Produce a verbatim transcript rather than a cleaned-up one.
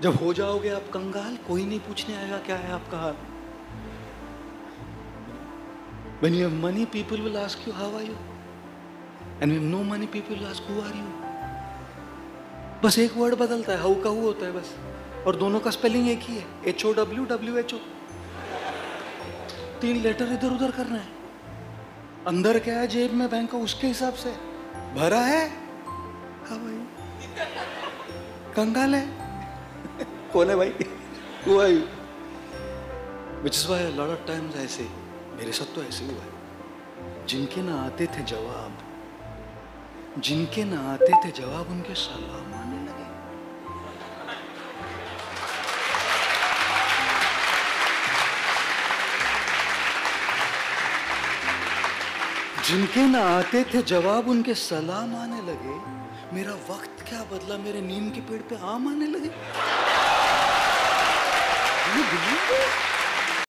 जब हो जाओगे आप कंगाल, कोई नहीं पूछने आएगा क्या है आपका हाल। When you have money, people will ask you how are you, and when you have no money, people will ask who are you. बस एक वर्ड बदलता है, हाउ का हु होता है बस, और दोनों का स्पेलिंग एक ही है, H O W W H O. तीन लेटर इधर उधर करना है। अंदर क्या है जेब में बैंक का, उसके हिसाब से भरा है। हाँ भाई, कंगाल है। कौन है भाई? Who are you? Which is why a lot of times I say, मेरे साथ तो ऐसे हुआ है, जिनके ना आते थे जवाब, जिनके ना आते थे जवाब, उनके सलाम आने लगे। जिनके ना आते थे जवाब, उनके सलाम आने लगे। मेरा वक्त क्या बदला, मेरे नीम के पेड़ पे आम आने लगे। You believe it?